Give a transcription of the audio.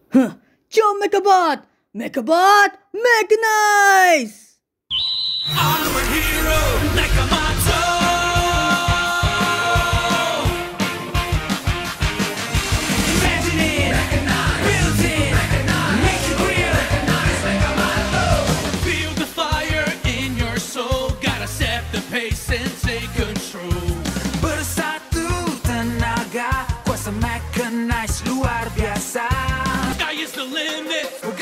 Huh, Joe Mechabot! Mechabot! Mechanize! I'm a hero, Mechamato. Imagine it, recognize, build it, recognize, make it real, recognize, Mechamato. Feel the fire in your soul, gotta set the pace and take control. Bersatu tenaga, kuasa mechanize luar biasa. Sky is the limit.